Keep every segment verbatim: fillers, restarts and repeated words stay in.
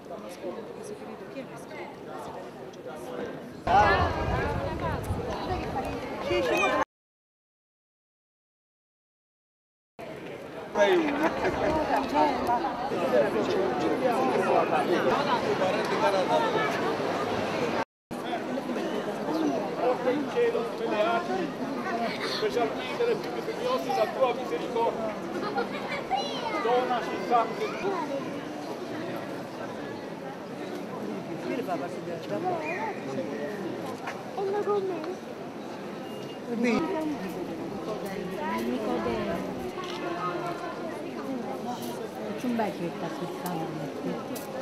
In cielo sulle armi, specialmente le più bisognose la tua misericordia. Donaci sangue tuo. Cumba cerita kita nanti.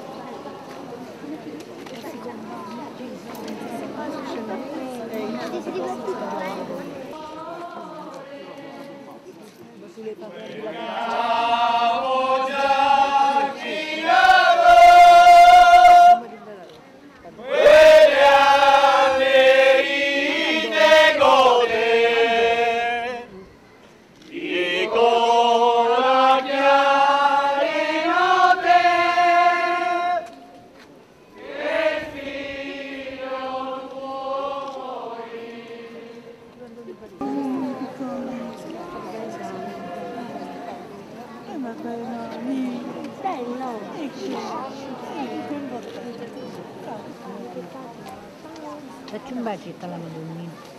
Faccio un bacetto alla Madonnina.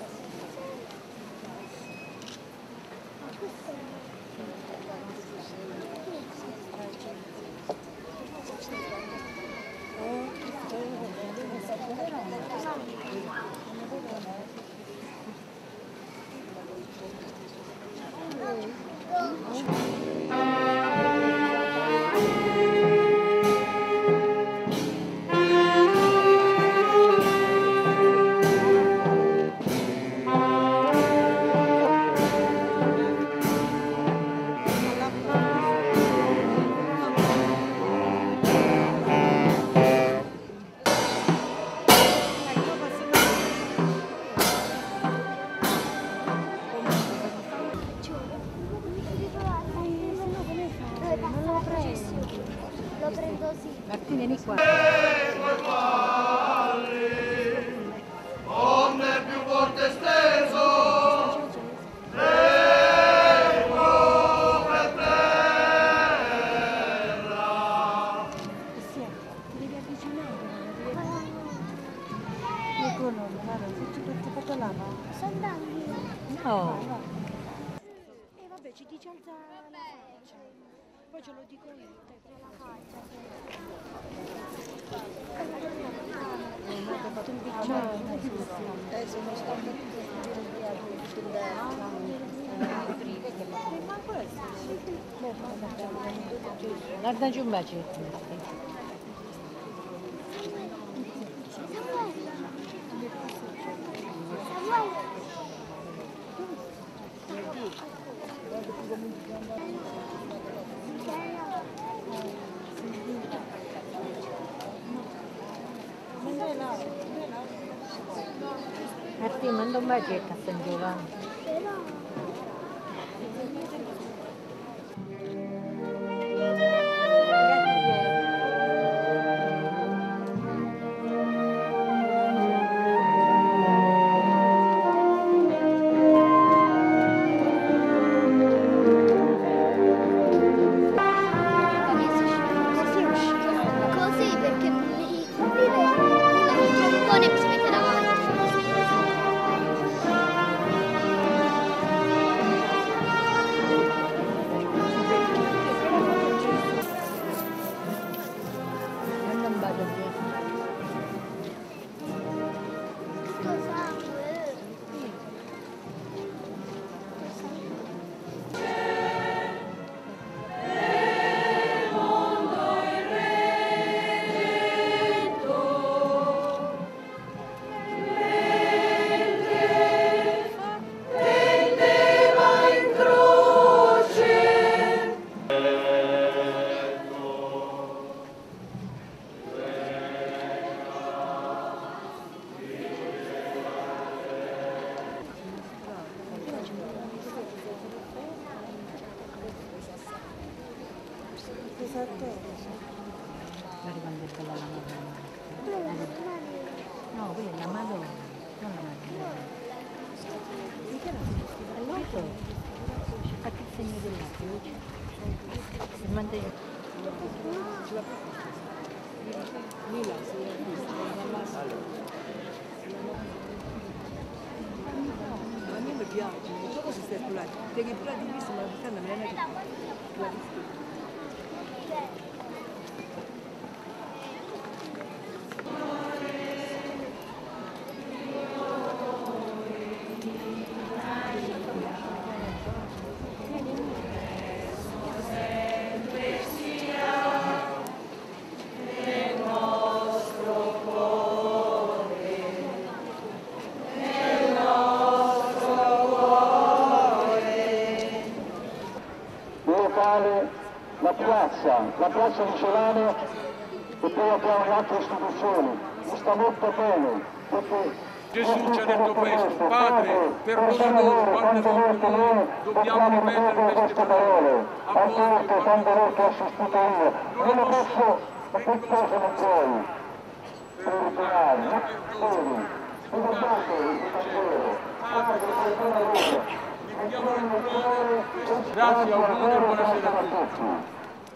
Lo prendo sì. Martì, vieni qua. Onde più volte steso, per terra. Sì, devi avvicinare. Ecco, no, guarda, se ci metti fatto lava. Sono danni. No. E vabbè, ci dice alza la faccia. Poi ce lo dico io, te pre la faccia. Eh, sono stato Guardaci un bacetto. Martì, manda un bacetto a San Giovanni. Così perché mi trombone mi si mette davanti. Manda un bacetto. Guarda quando quella è la Madonna. No, quella è la Madonna, non la Madonna. Non lo so, fatti il segno della croce. Il mantello. Mila, sì, a me mi piace, non so cosa stai pulando, perché pure di vista ma la puttana me ne è la piazza, la piazza di Celano e poi abbiamo le altre istituzioni. Mi sta molto bene perché Gesù ci ha detto questo: Padre, perdona loro quante volte noi dobbiamo ripetere queste parole, a volte quante volte ho assistito io. Non lo posso, ma che cosa non puoi? Perdonare, non devi, scusate il Vangelo, Padre, perdona loro. Grazie, auguri e buonasera a tutti.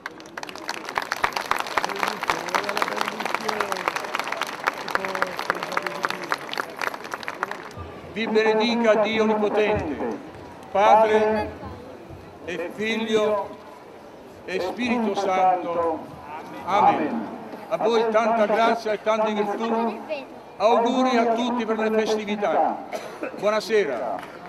Vi benedica Dio Onnipotente, Padre e Figlio e Spirito Santo. Amen. A voi tanta grazia e tante virtù. Auguri a tutti per le festività. Buonasera.